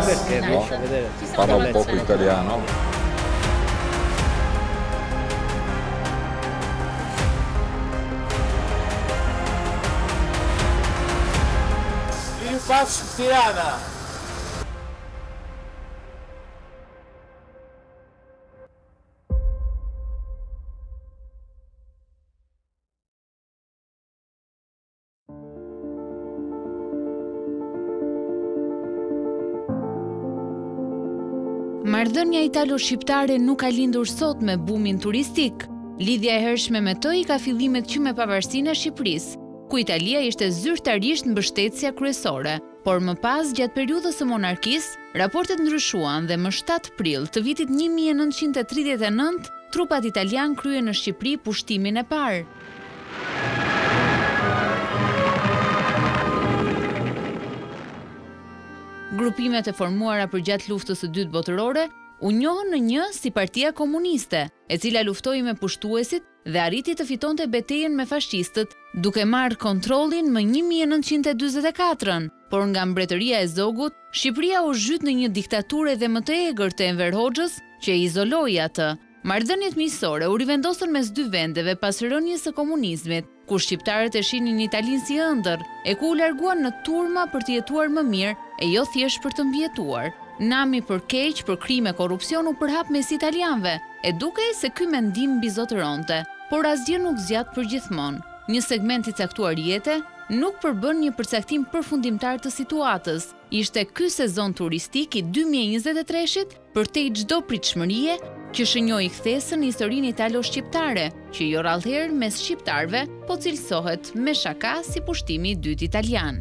Perché? No? Faccia vedere. Parla un poco italiano. Il Pass Tirana. Marrëdhënia italo-shqiptare nuk ka lindur sot me bumin turistik. Lidhja e hershme me to i ka fillimet që me pavarësinë e Shqipërisë, ku Italia ishte zyrtarisht mbështetësja kryesore, por më pas gjatë periudhës së monarkisë, raportet ndryshuan dhe më 7 prill të vitit 1939, trupat italian kryen në Shqipëri pushtimin e parë. Grupimet e formuara përgjatë luftës së dytë botërore u njohën në një si Partia Komuniste, e cila luftoi me pushtuesit dhe arriti të fitonte betejën me fashistët, duke marrë kontrollin më 1944-ën, por nga mbretëria e Zogut, Shqipëria u zhyt në një diktaturë edhe më të egër të Enver Hoxhës, që izoloi atë. Marrëdhëniet miqësore u rivendosën mes dy vendeve pas rënies së komunizmit, ku shqiptarët e shihnin Italinë si ëndër, e ku u larguan në turma për të jetuar më mirë, e jo thjesht për të mbijetuar. Nami për keq, për krime, korrupsion u përhap mes italianëve, e dukej se ky mendim mbizotëronte, por asgjë nuk zgjat për gjithmonë. Një segment i caktuar jete nuk përbën një përcaktim përfundimtar të situatës. Ishte ky sezon turistik i 2023-shit përtej çdo pritshmërie që shënjoi kthesën në historinë italo-shqiptare, që jo rallëherë mes shqiptarëve po cilësohet me shaka si pushtimi i dytë italian.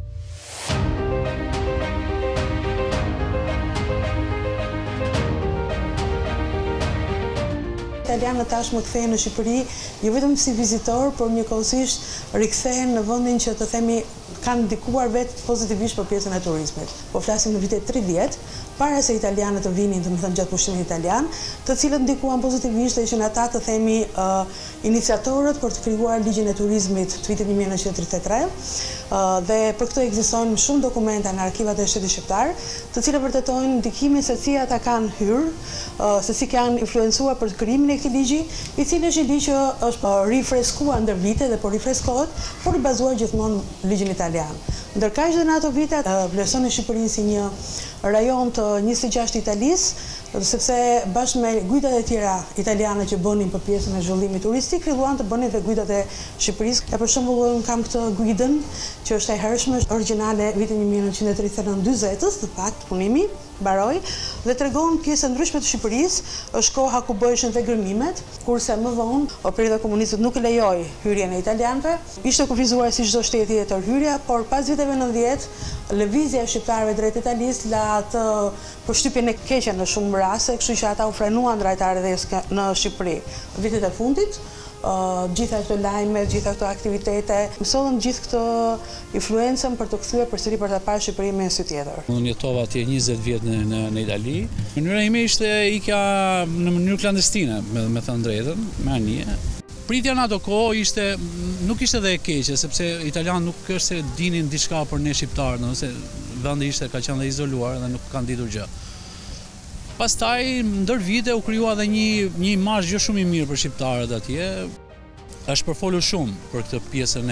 Italianët tashmë kthehen në Shqipëri jo vetëm si vizitor, por njëkohësisht rikthehen në vendin që të themi kanë ndikuar vetë pozitivisht për pjesën e turizmit. Po flasim në vitet 30, para se italianët të vinin, domethënë gjatë pushtimit italian, të cilët ndikuan pozitivisht dhe ishin ata të themi iniciatorët për të krijuar ligjin e turizmit të vitit 1933, dhe për këtë ekzistojnë shumë dokumenta në arkivat e Shtetit Shqiptar, të cilët vërtetojnë ndikimin se si ata kanë hyrë, se si kanë influencuar për krijimin e këtij ligji, i cili është një ligj që është rifreskuar ndër vite dhe po rifreskohet, por i bazuar gjithmonë në ligjin italian. Ndërkaq që në ato vite vlerësonin Shqipërinë si një rajon të 26 Italisë, sepse bashkë me gujtat e tjera italiane që bënin për pjesën e zhvillimit turistik, filluan të bënin dhe gujtat e Shqipërisë. Për shembull, unë kam këtë guidën që është e hershme, origjinale vitin 1939-40, të fakt punimi mbaroi dhe tregon pjesë ndryshme të Shqipërisë. Është koha ku bëheshin dhe gërmimet, kurse më vonë operata komuniste nuk e lejoi hyrjen e italianëve. Ishte kufizuar si çdo shteti tjetër hyrja, por pas viteve 90, lëvizja e shqiptarëve drejt Italisë la atë përshtypjen e keqe në shumë raste, kështu që ata u frenuan drejtardhësisht në Shqipëri. Vitet e fundit, gjitha këto lajme, gjitha këto aktivitete, mësollën gjithë këtë influencën për të kthyer përsëri për ta parë Shqipërinë me sy tjetër. Unë jetova atje 20 vjet në Itali. Mënyra ime ishte ikja në mënyrë klandestine, me thënë drejtën, me anije. Pritja në ato kohë nuk ishte dhe e keqe, sepse italianë nuk është se dinin diçka për ne shqiptarë, nëse vendi ka qenë dhe izoluar dhe nuk kanë ditur gjë. Pastaj, ndër vite u krijua edhe një imazh jo shumë i mirë për shqiptarët atje. Është përfolur shumë për këtë pjesën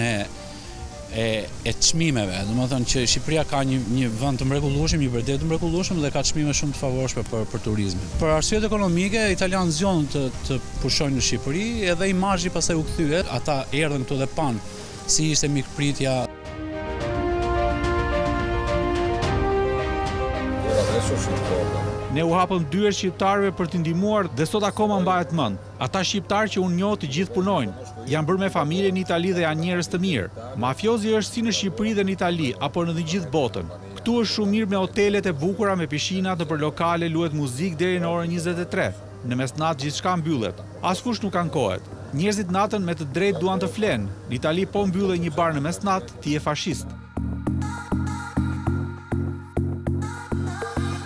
e çmimeve. Domethënë që Shqipëria ka një vend të mrekullueshëm, një vërtet të mrekullueshëm dhe ka çmime shumë të favorshme për turizmin. Për arsyet ekonomike, italianët zgjonin të pushojnë në Shqipëri, edhe imazhi pastaj u kthye. Ata erdhën këtu dhe panë si ishte mikpritja. Ne u hapëm dyert shqiptarëve për t'i ndihmuar dhe sot akoma mbahet mend. Ata shqiptarë që unë njoh të gjithë punojnë, janë bërë me familje në Itali dhe janë njerëz të mirë. Mafiozi është si në Shqipëri dhe në Itali, apo në të gjithë botën. Këtu është shumë mirë me hotelet e bukura, me pishina, për lokale, luhet muzikë deri në orën 23. Në mesnatë gjithçka mbyllet. Askush nuk ankohet. Njerëzit natën me të drejtë duan të flenë. Në Itali po mbyllet një bar në mesnatë, ti je fashist.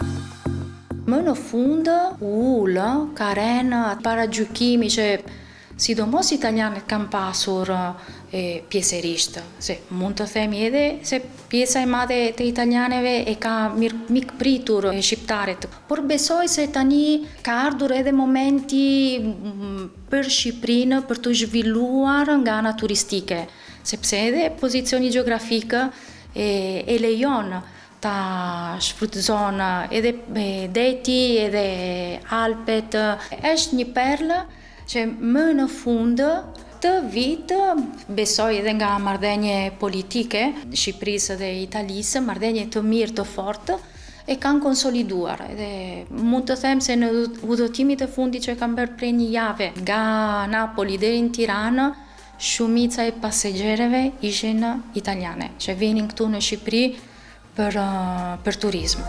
Më në fund u ula ka renë para gjykimi që sidomos italianët kanë pasur pjesërisht, se mund të themi edhe se pjesa e madhe të italianëve e ka mikpritur shqiptarët, por besoj se tani ka ardhur edhe momenti për Shqipërinë për të zhvilluar nga ana turistike, sepse edhe pozicioni gjeografik e lejon ta shfrytëzon edhe deti edhe Alpet. Është një perlë që më në fund të vit, besoj edhe nga marrëdhënie politike Shqipërisë dhe Italisë, marrëdhënie të mirë të fortë, e kanë konsoliduar. Edhe mund të them se në udhëtimit e fundit që kam bërë prej një jave nga Napoli deri në Tiranë, shumica e pasagjerëve ishin italiane, që vinin këtu në Shqipëri për turizm.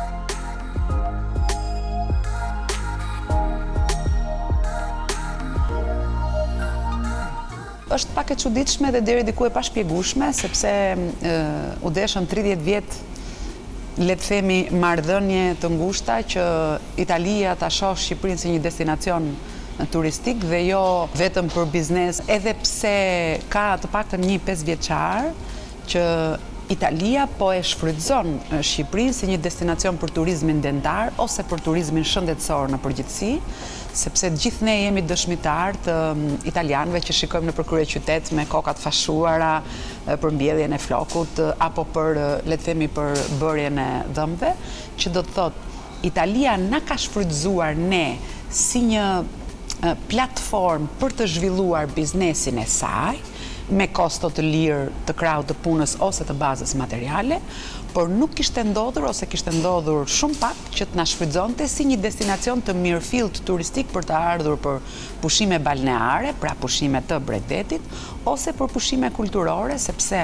Është pak e çuditshme dhe deri diku e pashpjegueshme, sepse u deshën 30 vjet, le të themi, marrëdhënie të ngushta që Italia ta shohë Shqipërinë si një destinacion turistik dhe jo vetëm për biznes, edhe pse ka të paktën një 5 vjeçar që Italia po e shfrytëzon Shqipërinë si një destinacion për turizmin dentar ose për turizmin shëndetësor në përgjithësi, sepse gjithë ne jemi dëshmitar të italianëve që shikojmë në kryeqytet me kokat fashuara për mbjelljen e flokut apo për, le të themi, për bërjen e dhëmbëve, që do të thotë Italia na ka shfrytëzuar ne si një platformë për të zhvilluar biznesin e saj, me kosto të lirë të krahut të punës ose të bazës materiale, por nuk kishte ndodhur ose kishte ndodhur shumë pak që të na shfrytëzonte si një destinacion të mirëfillt turistik për të ardhur për pushime balneare, pra pushime të Bregdetit, ose për pushime kulturore, sepse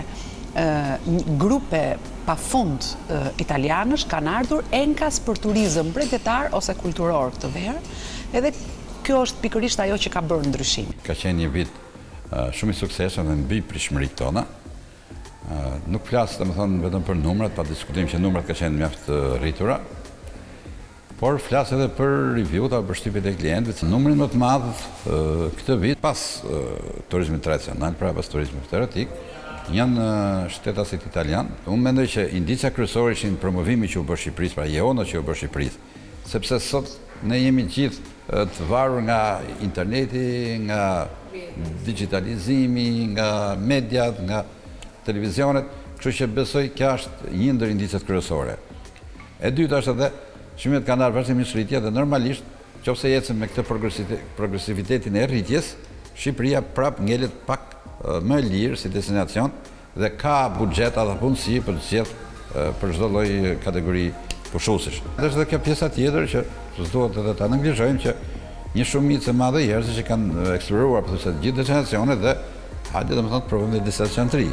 grupe pafund italianësh kanë ardhur enkas për turizëm bregdetar ose kulturor këtë verë, edhe kjo është pikërisht ajo që ka bërë ndryshimin. Ka qenë një vit shumë i suksesshëm dhe mbi pritshmëritë tona. Nuk flas domethënë vetëm për numrat, pa diskutim që numrat ka qenë mjaft të rritura, por flas edhe për review-t apo përshtypjet e klientëve. Numrin më të madh këtë vit pas turizmit tradicional, pra pas turizmit erotik, janë shtetasit italian. Unë mendoj që indicia kryesore ishin promovimi që u bë Shqipërisë, pra jeona që u bë Shqipërisë, sepse sot ne jemi gjithë të varur nga interneti, nga digitalizimi, nga mediat, nga televizionet, kështu që besoj kjo është një ndër indicet kryesore. E dyta është edhe çmimet kanë ardhur vazhdimisht rritje dhe normalisht, nëse ecim me këtë progresivitetin e rritjes, Shqipëria prap ngelet pak më lirë si destinacion dhe ka buxhet apo punësi për të gjithë për çdo lloj kategori pushuesish. Dhe është edhe kjo pjesa tjetër që duhet edhe ta neglizhojmë, që një shumicë e madhe njerëzish që kanë eksploruar pothuajse të gjithë destinacionet dhe hajde domethënë të provojmë një destinacion të ri.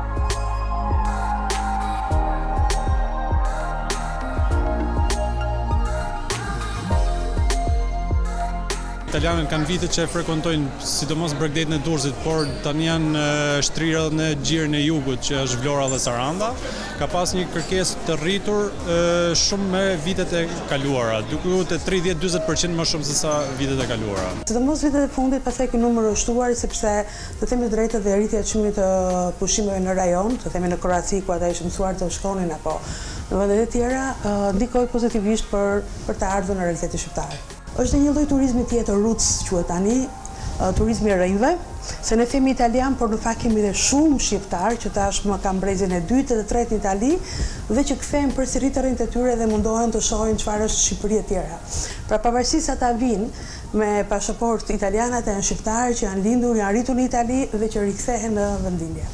Italianët kanë vite që frekuentojnë sidomos Bregdetin e Durrësit, por tani janë shtrirë në gjirin e jugut që është Vlora dhe Saranda. Ka pas një kërkesë të rritur shumë me vitet e kaluara, duke qenë 30-40% më shumë se sa vitet e kaluara. Sidomos vitet e fundit pastaj ky numër është shtuar sepse të themi drejtë dhe rritja e çmimit të pushimeve në rajon, të themi në Kroaci ku ata ishin mësuar të shkonin apo në vende të tjera, ndikoi pozitivisht për të ardhur në realitetin shqiptar. Është një lloj turizmi tjetër, roots quhet tani, turizmi i rinjve, se ne themi italian, por në fakt kemi dhe shumë shqiptar që tashmë kanë brezin e dytë dhe tretë në Itali dhe që kthehen përsëri të rinjtë e tyre dhe mundohen të shohin çfarë është Shqipëria e tjera. Pra pavarësisht se ata vinë me pasaportë italiane, ata janë shqiptarë që janë lindur, janë rritur në Itali dhe që rikthehen në vendindje.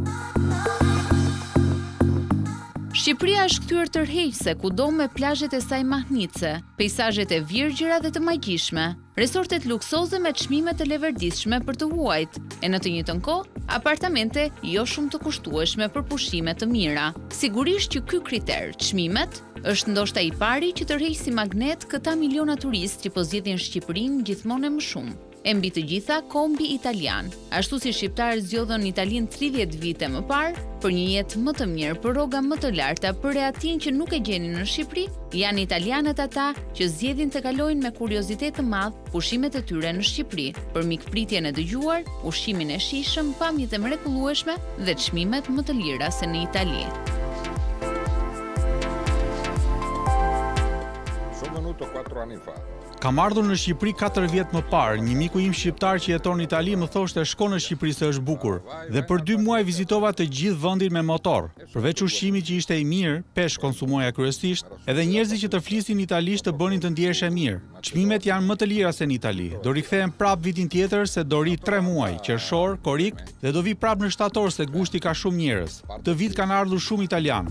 Shqipëria është kthyer tërheqëse kudo me plazhet e saj mahnitse, peizazhet e virgjëra dhe të magjishme, resortet luksoze me çmime të leverdishme për të huajt, e në të njëjtën kohë apartamente jo shumë të kushtueshme për pushime të mira. Sigurisht që ky kriter, çmimet, është ndoshta i pari që tërheq si magnet këta miliona turistë që po zgjedhin Shqipërinë gjithmonë më shumë. e mbi të gjitha kombi italian. Ashtu si shqiptarët zgjodhën Italinë 30 vite më parë, për një jetë më të mirë, për rroga më të larta, për rehatin që nuk e gjenin në Shqipëri, janë italianët ata që zgjedhin të kalojnë me kuriozitet të madh pushimet e tyre në Shqipëri, për mikpritjen e dëgjuar, ushqimin e shijshëm, pamjet e mrekullueshme dhe çmimet më të lira se në Itali. Kam ardhur në Shqipëri 4 vjet më parë. Një miku im shqiptar që jeton në Itali më thoshte shko në Shqipëri se është bukur. Dhe për 2 muaj vizitova të gjithë vendin me motor. Përveç ushqimit që ishte i mirë, peshk konsumoja kryesisht, edhe njerëzit që të flisin italisht të bënin të ndiheshe mirë. Çmimet janë më të lira se në Itali. Do rikthehem prap vitin tjetër se do ri 3 muaj, qershor, korik dhe do vi prap në shtator se gushti ka shumë njerëz. Këtë vit kanë ardhur shumë italian.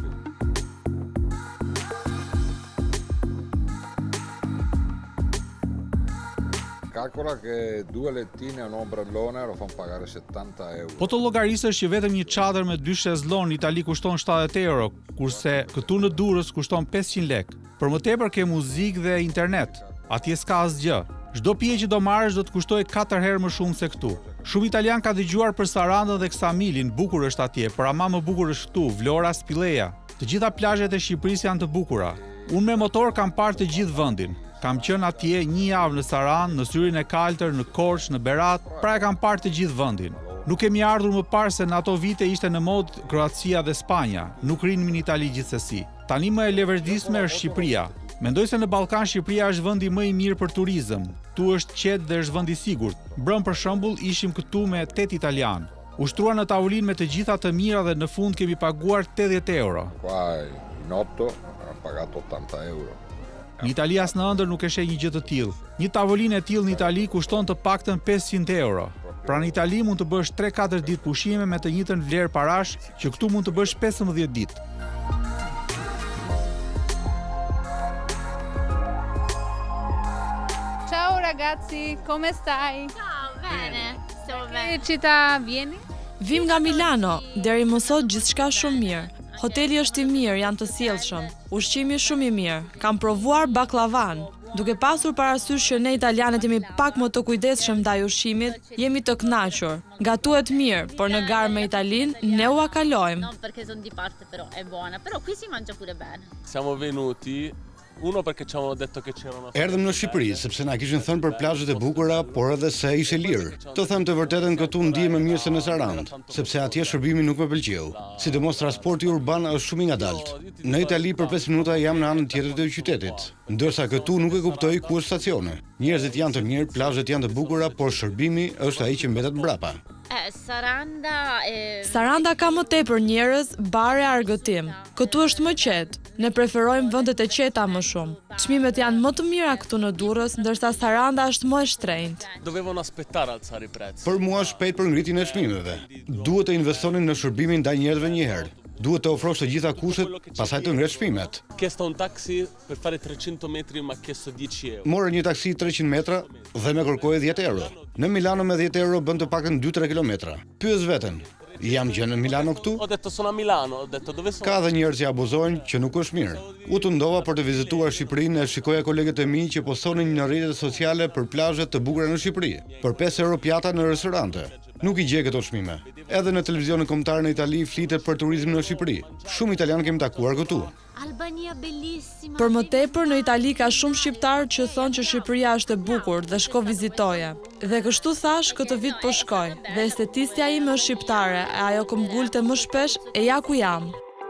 Calcola che 2 lettine e un ombrellone lo fanno pagare 70 euro. Po të llogarisësh që vetëm një çadër me 2 shezllon në Itali kushton 70 euro, kurse këtu në Durrës kushton 500 lek. Për më tepër ke muzikë dhe internet. Atje s'ka asgjë. Çdo pije që do marrësh do të kushtoj 4 herë më shumë se këtu. Shumë italian ka dëgjuar për Sarandën dhe Ksamilin, bukur është atje, por ama më bukur është këtu, Vlora, Spilleja. Të gjitha plazhet e Shqipërisë janë të bukura. Unë me motor kam parë të gjithë vendin. Kam qenë atje 1 javë në Saran, në Syrin e Kaltër, në Korçë, në Berat, pra e kam parë të gjithë vendin. Nuk kemi ardhur më parë se në ato vite ishte në mod Kroacia dhe Spanja, nuk rinimi në Itali gjithsesi. Tani më e leverdisme është Shqipëria. Mendoj se në Ballkan Shqipëria është vendi më i mirë për turizëm. Tu është qetë dhe është vend i sigurt. Brëm për shembull ishim këtu me 8 italian. Ushtruan në tavolinë me të gjitha të mira dhe në fund kemi paguar 80 euro. Qua in 8 ho pagato 80 euro. Në Itali as në ëndër nuk e sheh një gjë të tillë. Një tavolinë e tillë në Itali kushton të paktën 500 euro. Pra në Itali mund të bësh 3-4 ditë pushime me të njëjtën vlerë parash që këtu mund të bësh 15 ditë. Ciao ragazzi, come stai? Ciao, bene. Stiamo bene. Che città vieni? Vim nga Milano, deri më sot gjithçka shumë mirë. Hoteli është i mirë, janë të sjellshëm. Ushqimi shumë i mirë. Kam provuar baklavan. Duke pasur parasysh që ne italianët jemi pak më të kujdesshëm ndaj ushqimit, jemi të kënaqur. Gatuhet mirë, por në garë me Italinë ne u akalojmë. No, perché sono di parte però è buona, però qui si mangia pure bene. Siamo venuti uno perché ci avevano detto che c'era una. Erdhëm në Shqipëri sepse na kishin thënë për plazhet e bukura, por edhe se ishte lirë. Të them të vërtetën këtu ndihem më mirë se në Sarandë, sepse atje shërbimi nuk më pëlqeu. Sidomos transporti urban është shumë i ngadalt. Në Itali për 5 minuta jam në anën tjetër të qytetit, ndërsa këtu nuk e kuptoj ku është stacione. Njerëzit janë të mirë, plazhet janë të bukura, por shërbimi është ai që mbetet mbrapa. Saranda ka më tepër njerëz, bare, argëtim. Këtu është më qetë. Ne preferojmë vendet e qeta më shumë. Çmimet janë më të mira këtu në Durrës, ndërsa Saranda është më e shtrenjtë. Dovevano aspettare alzare i prezzi. Për mua shpejt për ngritjen e çmimeve. Duhet të investonin në shërbimin ndaj njerëzve një herë. Duhet të ofrosh të gjitha kushtet, pastaj të ngresh çmimet. Chiesto un taxi per fare 300 metri, ma chiesto 10 euro. Morë një taksi 300 metra dhe më kërkoi 10 euro. Në Milano me 10 euro bën të paktën 2-3 kilometra. Pyes veten. Jam gjë në Milano këtu? Ho detto sono a Milano, ho detto dove sono? Ka dhe njerëz që abuzojnë që nuk është mirë. U të ndova për të vizituar Shqipërinë e shikoja kolegët e mi që postonin në rrjetet sociale për plazhet të bukura në Shqipëri, për 5 euro pjata në restorante. Nuk i gjej këto çmime. Edhe në televizionin kombëtar në Itali flitet për turizmin në Shqipëri. Shumë italianë kemi takuar këtu. Albania bellissima. Për më tepër në Itali ka shumë shqiptarë që thonë që Shqipëria është e bukur dhe shko vizitoje. Dhe kështu thash këtë vit po shkoj. Dhe estetistja ime është shqiptare, e ajo që m'gulte më shpesh e ja ku jam.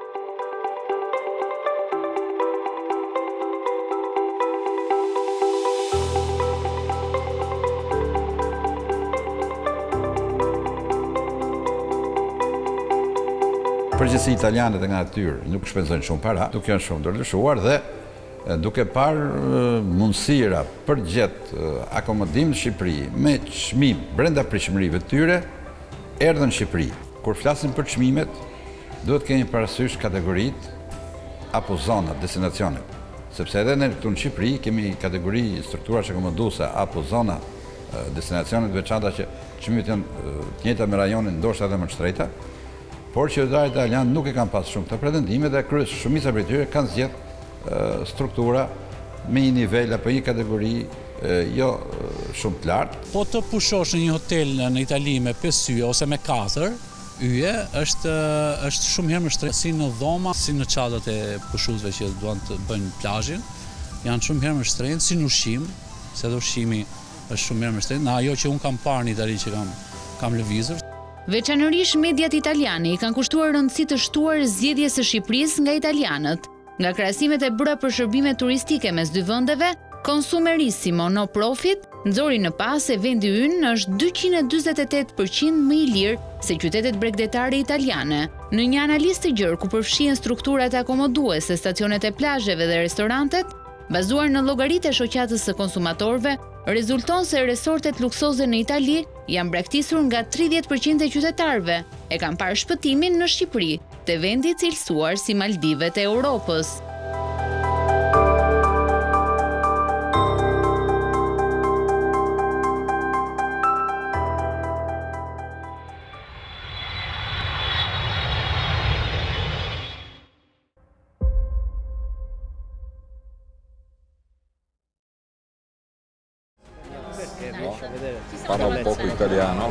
Përgjithësi italianët nga natyrë nuk shpenzojnë shumë para, duke janë shumë ndërlyshuar dhe duke parë mundësira për gjetë akomodim në Shqipëri me çmim brenda pritshmërive të tyre, erdhën në Shqipëri. Kur flasim për çmimet, duhet kemi parasysh kategoritë apo zonat, destinacionet. Sepse edhe ne këtu në Shqipëri kemi kategori struktura akomoduese apo zona destinacionet veçanta që çmimet janë të njëjta me rajonin, ndoshta edhe më të shtrejta. Por qytetarët italianë nuk e kanë pas shumë të pretendime dhe shumica prej tyre kanë zgjedhur struktura me një nivel apo një kategori jo shumë të lartë. Po të pushosh në një hotel në Itali me 5 yje ose me 4 yje, është shumë herë më shtrenjtë si në dhoma, si në çadrat e pushuesve që duan të bëjnë plazhin, janë shumë herë më shtrenjtë si në ushqim, se edhe ushqimi është shumë herë më shtrenjtë, në ajo që unë kam parë në Itali që kam lëvizur. Veçanërisht mediat italiane i kanë kushtuar rëndësi të shtuar zgjedhjes së Shqipërisë nga italianët. Nga krahasimet e bëra për shërbime turistike mes dy vendeve, Consumerissimo no profit nxori në pas se vendi ynë është 248% më i lirë se qytetet bregdetare italiane. Në një analizë të gjerë ku përfshihen strukturat akomoduese, stacionet e plazheve dhe restorantet, bazuar në llogaritë e shoqatës së konsumatorëve, rezulton se resortet luksoze në Itali janë braktisur nga 30% e qytetarëve e kanë parë shpëtimin në Shqipëri, te vendi cilësuar si Maldivet e Europës. Parla un poco italiano.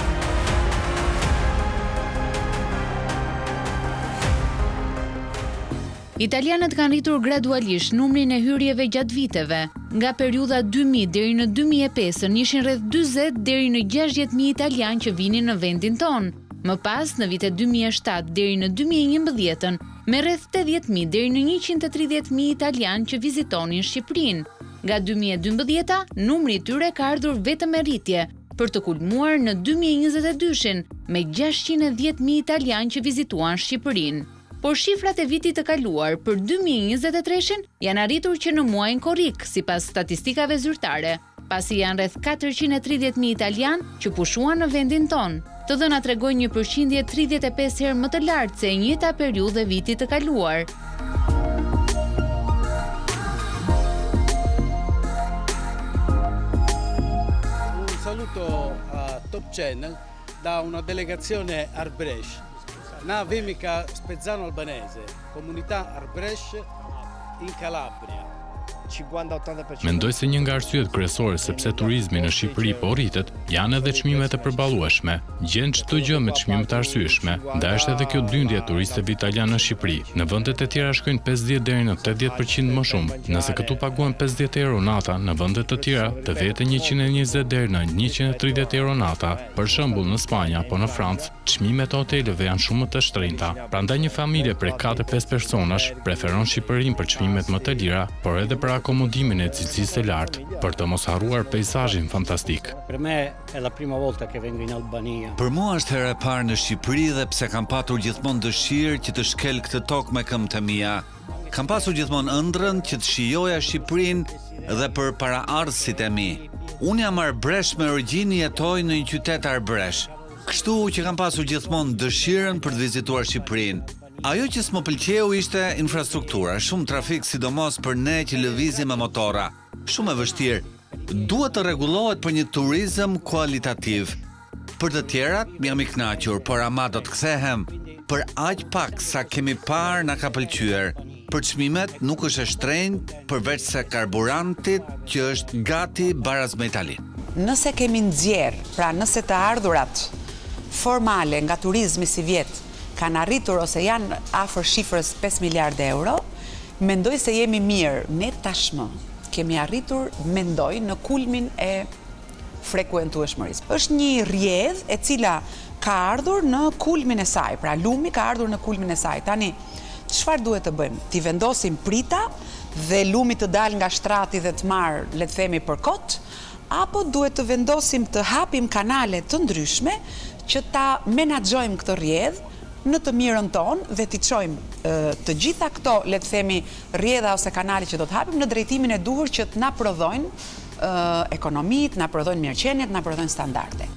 Italianët kanë rritur gradualisht numrin e hyrjeve gjatë viteve. Nga periudha 2000 deri në 2005 ishin rreth 40 deri në 60.000 italianë që vinin në vendin tonë. Më pas, në vitet 2007 deri në 2011, me rreth 80.000 deri në 130.000 italianë që vizitonin Shqipërinë. Nga 2012, numri i tyre ka ardhur vetëm me rritje, për të kulmuar në 2022-shin me 610.000 italianë që vizituan Shqipërinë. Por shifrat e vitit të kaluar për 2023-shin janë arritur që në muajin korrik, sipas statistikave zyrtare, pasi janë rreth 430.000 italianë që pushuan në vendin tonë. Të dhënat tregojnë një përqindje 35 herë më të lartë se e njëjta periudhë e vitit të kaluar. Saluto a Top Channel da una delegazione Arbresh. Na Vimica Spezzano Albanese, comunità Arbresh in Calabria. Mendoj se një nga arsyet kryesore sepse turizmi në Shqipëri po rritet, janë edhe çmimet e përballueshme. Gjen çdo gjë me çmime të arsyeshme, ndaj është edhe kjo dyndje e turistëve italianë në Shqipëri. Në vendet e tjera shkojnë 50 deri në 80% më shumë. Nëse këtu paguhen 50 euro nata, në vendet të tjera të vete 120 deri në 130 euro nata. Për shembull në Spanjë apo në Francë, çmimet e hoteleve janë shumë më të shtrenjta. Prandaj një familje prej 4-5 personash preferon Shqipërinë për çmimet më të lira, por edhe për akomodimin e cilësisë të lartë, për të mos harruar peizazhin fantastik. Per me è la prima volta che vengo in Albania. Për mua është hera e parë në Shqipëri dhe pse kam patur gjithmonë dëshirë që të shkel këtë tokë me këmbët e mia. Kam pasur gjithmonë ëndrrën që të shijoja Shqipërinë dhe për paraardhësit e mi. Unë jam arbresh me origjinë, jetoj në një qytet arbresh. Kështu që kam pasur gjithmonë dëshirën për të vizituar Shqipërinë. Ajo që s'më pëlqeu ishte infrastruktura, shumë trafik sidomos për ne që lëvizim me motora. Shumë e vështirë. Duhet të rregullohet për një turizëm kualitativ. Për të tjerat jam i kënaqur, por ama do të kthehem. Për aq pak sa kemi parë na ka pëlqyer. Për çmimet nuk është e shtrenjtë përveç se karburantit që është gati baraz me Itali. Nëse kemi nxjerr, pra nëse të ardhurat formale nga turizmi si vjet kanë arritur ose janë afër shifrës 5 miliardë euro, mendoj se jemi mirë. Ne tashmë kemi arritur, mendoj, në kulmin e frekuentueshmërisë. Është një rrjedhë e cila ka ardhur në kulmin e saj, pra lumi ka ardhur në kulmin e saj. Tani, çfarë duhet të bëjmë? Ti vendosim prita dhe lumi të dalë nga shtrati dhe të marrë, le të themi, për kot, apo duhet të vendosim të hapim kanale të ndryshme që ta menaxhojmë këtë rrjedhë në të mirën tonë dhe t'i çojmë të gjitha këto, le të themi, rrjedha ose kanale që do të hapim në drejtimin e duhur që të na prodhojnë ekonomit, na prodhojnë mirëqenjet, na prodhojnë standarde.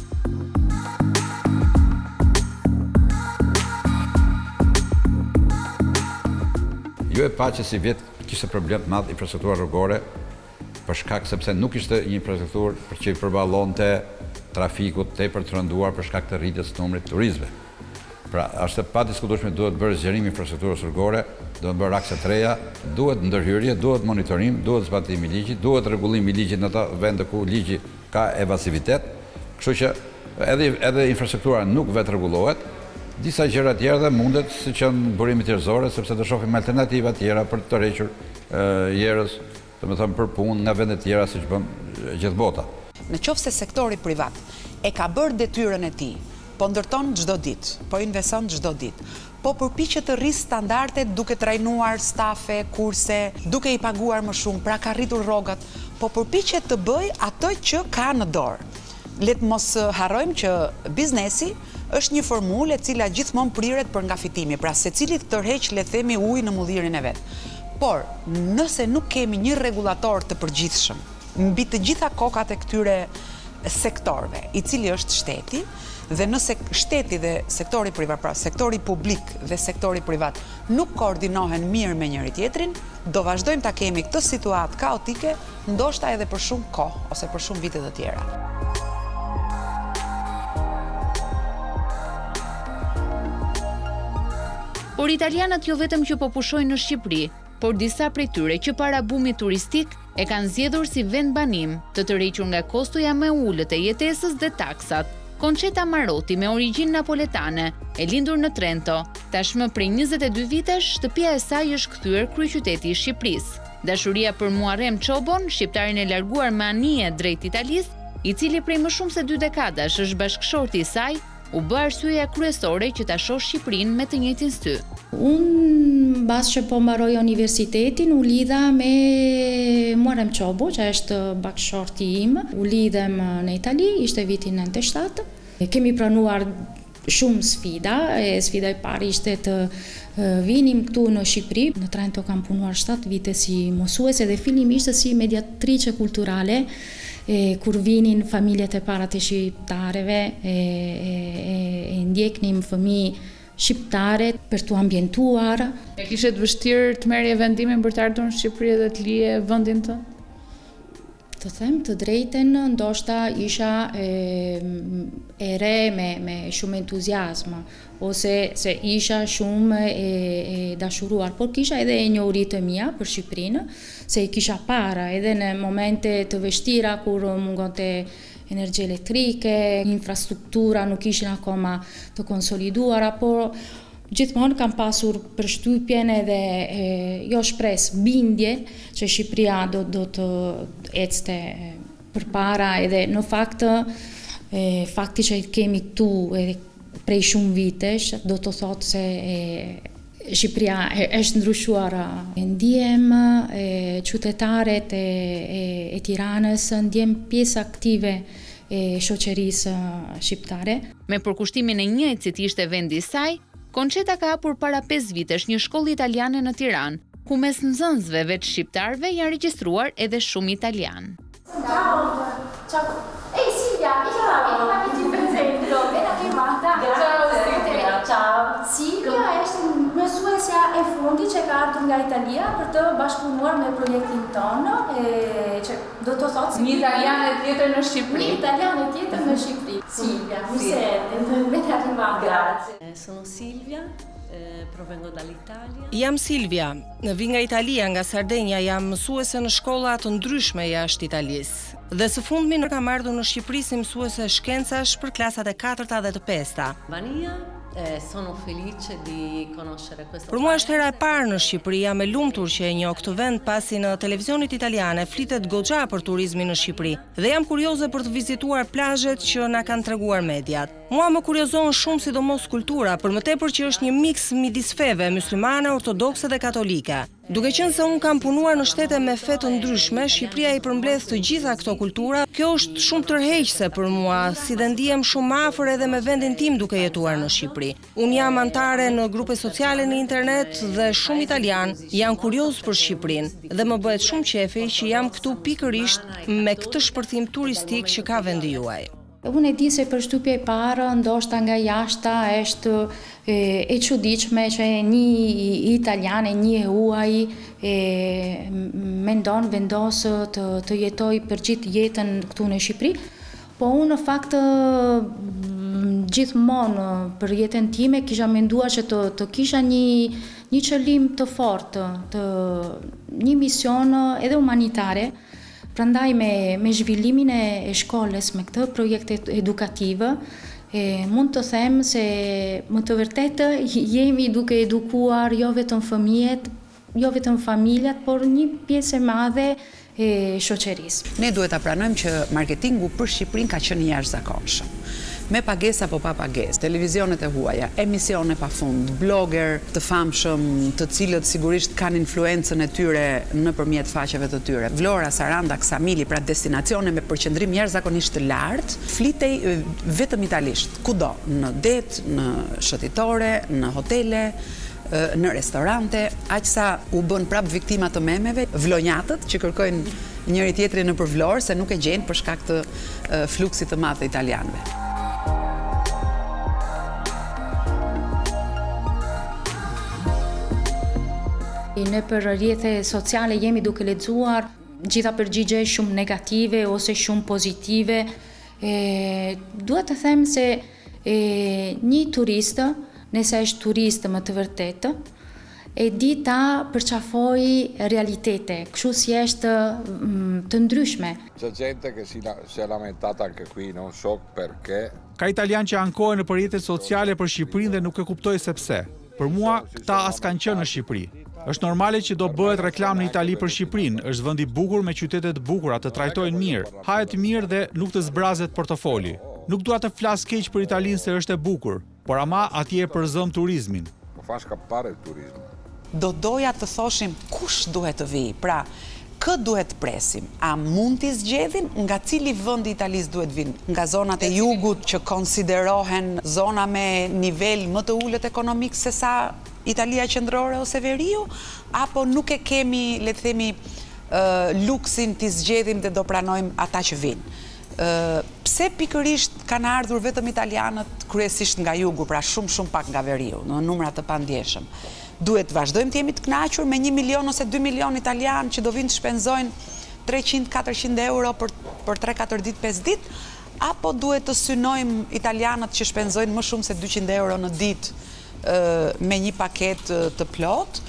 Jo e pa që si vjet kishte problem të madh infrastruktura rrugore, për shkak sepse nuk ishte një infrastrukturë për që i përballonte trafikut tepër të rënduar për shkak të rritjes së numrit të turistëve. Pra, është pa diskutueshme, duhet bërë zgjerimi infrastrukturës rrugore, duhet bërë akse të reja, duhet ndërhyrje, duhet monitorim, duhet zbatimi i ligjit, duhet rregullim i ligjit në ato vende ku ligji ka evasivitet. Kështu që edhe infrastruktura nuk vetë rregullohet, disa gjëra tjera dhe mundet si që në burimi tjerëzore, sepse të shohim alternativa tjera për të tërhequr njerëz, domethënë për punë nga vende tjera siç bën gjithë bota. Në qoftë se sektori privat e ka bërë detyrën e tij, po ndërton çdo ditë, po investon çdo ditë, po përpiqet të rrisë standardet duke trajnuar stafe, kurse, duke i paguar më shumë, pra ka rritur rrogat, po përpiqet të bëj atë që ka në dorë. Le të mos harrojmë që biznesi është një formulë e cila gjithmonë priret për ngafitimi, pra secili tërheq, le të themi, ujë në mullirin e vet. Por, nëse nuk kemi një rregullator të përgjithshëm mbi të gjitha kokat e këtyre sektorëve, i cili është shteti, dhe nëse shteti dhe sektori privat, pra sektori publik dhe sektori privat nuk koordinohen mirë me njëri tjetrin, do vazhdojmë ta kemi këtë situatë kaotike, ndoshta edhe për shumë kohë ose për shumë vite të tjera. Por italianët jo vetëm që po pushojnë në Shqipëri, por disa prej tyre që para bumit turistik e kanë zgjedhur si vend banim të tërhequr nga kostoja më e ulët e jetesës dhe taksat. Concetta Marotti, me origjinë napoletane, e lindur në Trento, tashmë prej 22 vitesh, shtëpia e saj është kthyer kryeqyteti i Shqipërisë. Dashuria për Muharrem Çobon, shqiptarin e larguar me anije drejt Italisë, i cili prej më shumë se 2 dekadash është bashkëshorti i saj, u bë arsyeja kryesore që ta shoh Shqipërinë me të njëjtin sy. Unë bas që po mbaroj universitetin, u lidha me Muharrem Çobo, që është bashkëshorti im. U lidhem në Itali, ishte viti 97. Kemi pranuar shumë sfida, sfida e parë ishte të vinim këtu në Shqipëri. Në Trento kam punuar 7 vite si mësuese dhe fillimisht si mediatrice kulturale, kur vinin familjet e para të shqiptareve, e ndjeknim fëmijë shqiptare për të ambientuar. E kishe të vështirë të merrje vendimin për të ardhur në Shqipëri dhe të lije vendin tënd? Të them të drejten, ndoshta isha e re me shumë entuziazm, ose se isha shumë e dashuruar, por kisha edhe e njohuri të mia për Shqipërinë, se i kisha para edhe në momente të vështira kur mungonte energji elektrike, infrastruktura nuk ishin akoma të konsoliduara, por gjithmonë kam pasur përshtypjen edhe jo shpresë, bindje që Shqipëria do të ecte përpara, edhe në fakti që kemi këtu edhe prej shumë vitesh, do të thotë se Shqipëria është ndryshuar. Ndjem qytetarët e Tiranës, ndjem pjesë aktive e shoqërisë shqiptare. Me përkushtimin e njëjtësit ishte vendi i saj, Concetta ka hapur para 5 vitesh një shkollë italiane në Tiranë, ku mes nxënësve veç shqiptarëve janë regjistruar edhe shumë italian. Ciao. Ciao. Ehi Silvia, mi ti presento. Ben arrivata. Ciao Silvia. Ciao. Silvia është mësuesja e fundit që ka ardhur nga Italia për të bashkëpunuar me projektin tonë, që do të thotë një italiane tjetër në Shqipëri. Një italiane tjetër në Shqipëri. Silvia, mi sente, ben arrivata. Grazie. Sono Silvia. Provengo dall'Italia. Jam Silvia, vi nga Italia, nga Sardegna, jam mësuese në shkolla të ndryshme jashtë Italisë. Dhe së fundmi kam ardhur në Shqipëri si mësuese shkencash për klasat e 4-ta dhe të 5-ta. Sono felice di conoscere questo. Për mua është hera e parë në Shqipëri, jam e lumtur që e njoh këtë vend pasi në televizionit italiane flitet goxha për turizmin në Shqipëri dhe jam kurioze për të vizituar plazhet që na kanë treguar mediat. Mua më kuriozon shumë sidomos kultura, për më tepër që është një miks midis feve, myslimane, ortodokse dhe katolike. Duke qenë se unë kam punuar në shtete me fe të ndryshme, Shqipëria i përmbledh të gjitha këto kultura. Kjo është shumë tërheqëse për mua, si dhe ndihem shumë afër edhe me vendin tim duke jetuar në Shqipëri. Unë jam antare në grupe sociale në internet dhe shumë italian janë kurioz për Shqipërinë dhe më bëhet shumë qefi që jam këtu pikërisht me këtë shpërthim turistik që ka vendi juaj. Unë e di se përshtypja e parë ndoshta nga jashta është e çuditshme që një italian, një huaj mendon vendos të jetoj për gjithë jetën këtu në Shqipëri, po unë në fakt gjithmonë për jetën time kisha menduar që të kisha një qëllim të fortë, një mision edhe humanitare. Prandaj me zhvillimin e shkollës, me këtë projekt edukativ, mund të them se më të vërtetë jemi duke edukuar jo vetëm fëmijët, jo vetëm familjet, por një pjesë e madhe e shoqërisë. Ne duhet ta pranojmë që marketingu për Shqipërinë ka qenë i jashtëzakonshëm. Me pagesë apo pa pagesë, televizionet e huaja, emisione pafund, blogger të famshëm, të cilët sigurisht kanë influencën e tyre nëpërmjet faqeve të tyre. Vlora, Saranda, Ksamili, pra destinacione me përqendrim jashtëzakonisht të lartë, flitej vetëm italisht, kudo, në det, në shëtitore, në hotele, në restorante, aq sa u bën prap viktima të memeve, vlonjatët që kërkojnë njëri tjetrin nëpër Vlorë se nuk e gjejnë për shkak të fluksit të madh të italianëve. Në për rrjete sociale jemi duke lexuar gjitha përgjigje shumë negative ose shumë pozitive. Duhet të them se një turist, nëse është turist më të vërtetë, e di ta përqafoj realitete, kështu si është të ndryshme. C'è gente che si è lamentata anche qui, non so perché. Ka italian që ankohen në rrjetet sociale për Shqipërinë dhe nuk e kuptoj se pse. Për mua, këta as kanë qenë në Shqipëri. Është normale që do bëhet reklam në Itali për Shqipërinë, është vend i bukur me qytete të bukura, të trajtojnë mirë, hahet mirë dhe nuk të zbrazet portofoli. Nuk dua të flas keq për Italinë se është e bukur, por ama atje e përzëm turizmin. Fa scappare il turismo. Do doja të thoshim kush duhet të vijë, pra kë duhet të presim? A mund t'i zgjedhin? Nga cili vend i Italisë duhet vinë? Nga zonat e jugut që konsiderohen zona me nivel më të ulët ekonomik se sa Italia qendrore ose veriu, apo nuk e kemi, le të themi, luksin t'i zgjedhim dhe do pranojmë ata që vinë? Pse pikërisht kanë ardhur vetëm italianët kryesisht nga jugu, pra shumë pak nga veriu, në numrat të pandjeshëm? Duhet vazhdojmë të jemi të kënaqur me 1 milion ose 2 milion italianë që do vinë të shpenzojnë 300-400 euro për 3-4 ditë, 5 ditë, apo duhet të synojmë italianët që shpenzojnë më shumë se 200 euro në ditë me një paket të plot,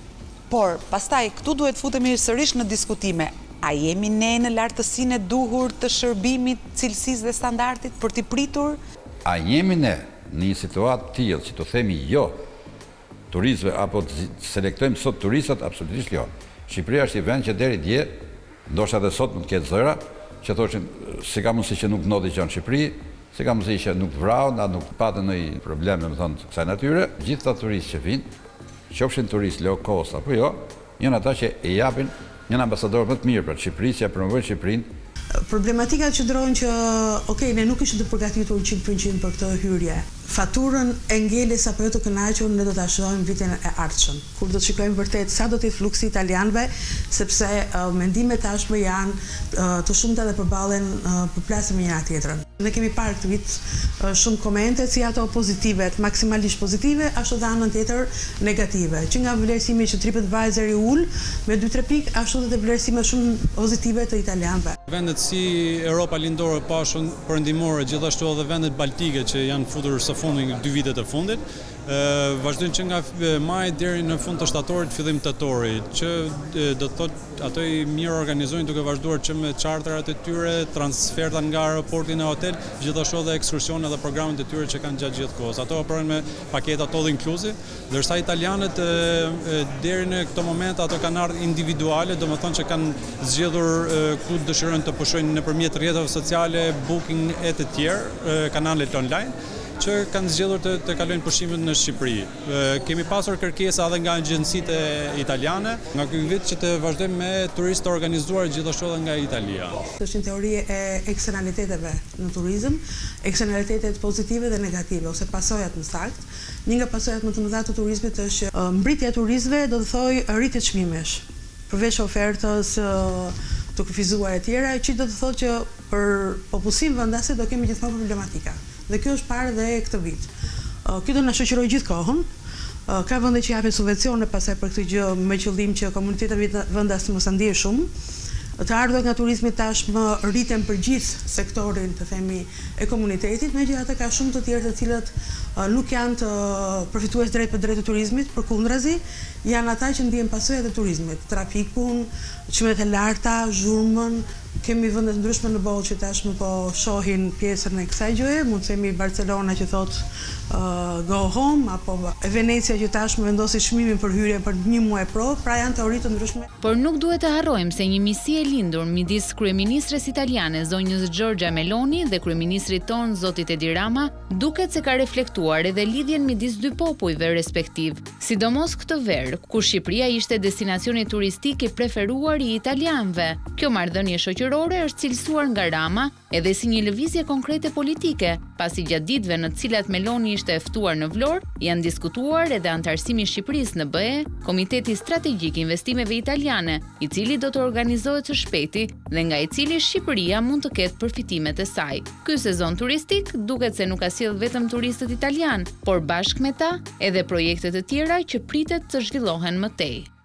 por pastaj këtu duhet futemi sërish në diskutime. A jemi ne në lartësinë e duhur të shërbimit, cilësisë dhe standardit për t'i pritur? A jemi ne në një situatë tillë që të themi jo turistëve apo të selektojmë sot turistat? Absolutisht jo. Shqipëria është i vend që deri dje, ndoshta edhe sot mund të ketë zëra që thoshin si ka mundësi që nuk ndodhi gjë në Shqipëri, si ka mundësi që nuk vrau, na nuk patën ndonjë problem, domethënë, kësaj natyre. Gjithë ata turistë që vinë, qofshin turistë low cost apo jo, janë ata që e japin një ambasador më të mirë për Shqipërisë, ja promovojnë Shqipërinë. Problematikat që ndrohen që, ne nuk ishim të përgatitur 100% për këtë hyrje. Faturën e ngeles apo jo të kënaqur ne do ta shohim vitin e ardhshëm, kur do të shikojmë vërtet sa do të jetë fluksi italianëve, sepse mendimet tashmë janë të shumta dhe përballen përplasen me njëra tjetrën. Ne kemi parë këtë vit shumë komente, si ato pozitive, maksimalisht pozitive, ashtu dhe anën tjetër negative, që nga vlerësimi që TripAdvisor i ul me 2-3 pikë, ashtu dhe vlerësime shumë pozitive të italianëve. Vendet si Europa Lindore, Pashën Perëndimore, gjithashtu edhe vendet baltike që janë futur së fundi në 2 vitet e fundit, vazhdojnë që nga maj deri në fund të shtatorit, fillim tetorit, që do të thotë ato i mirë organizojnë duke vazhduar që me charterat e tyre, transfertat nga aeroporti në hotel, gjithashtu edhe ekskursione dhe programet e tyre që kanë gjatë gjithë kohës. Ato operojnë me paketat all inclusive, ndërsa italianët deri në këto moment ato kanë ardhur individuale, domethënë që kanë zgjedhur ku dëshirojnë të pushojnë nëpërmjet rrjeteve sociale, booking e të tjerë, kanalet online, që kanë zgjedhur të kalojnë pushimet në Shqipëri. Kemi pasur kërkesa edhe nga agjencitë italiane, nga ky vit që të vazhdojmë me turistë të organizuar gjithashtu edhe nga Italia. Është një teori e eksternaliteteve në turizëm, eksternalitetet pozitive dhe negative, ose pasojat më saktë. Një nga pasojat më të mëdha të turizmit është që mbritja e turistëve do të thojë rritje çmimesh, përveç ofertës të kufizuar e tjera, që do të thotë që për popullsinë vendase do kemi gjithmonë problematika. Dhe kjo është parë dhe këtë vit. Kjo do na shoqërojë gjithë kohën. Ka vende që japin subvencione pasaj për këtë gjë me qëllim që komuniteti vendas mos ndiejë shumë. Të ardhurat nga turizmi tashmë rriten për gjithë sektorin, të themi, e komunitetit, megjithatë ka shumë të tjerë të cilët nuk janë të përfitues drejt për drejt të turizmit, përkundrazi, janë ata që ndihen pasojat e turizmit, trafikun, çmimet e larta, zhurmën. Kemi vende të ndryshme në botë që tashmë po shohin pjesën e kësaj gjëje, mund të themi Barcelona që thot go home, apo Venecia që tashmë vendosi çmimin për hyrje për 1 muaj provë, pra janë teori të ndryshme. Por nuk duhet të harrojmë se një misi e lindur midis kryeministres italiane zonjës Giorgia Meloni dhe kryeministrit ton zotit Edi Rama duket se ka reflektuar edhe lidhjen midis dy popujve respektiv, sidomos këtë verë, kur Shqipëria ishte destinacioni turistik i preferuar i italianëve. Kjo marrëdhënie shoqërore është cilësuar nga Rama edhe si një lëvizje konkrete politike, pasi gjatë ditëve në të cilat Meloni ishte e ftuar në Vlorë, janë diskutuar edhe antarësimi i Shqipërisë në BE, Komiteti Strategjik i Investimeve Italiane, i cili do të organizohet së shpejti dhe nga i cili Shqipëria mund të ketë përfitimet e saj. Ky sezon turistik duket se nuk ka sjell vetëm turistët italianë, por bashkë me ta edhe projekte të tjera që pritet të zhvillohen më tej.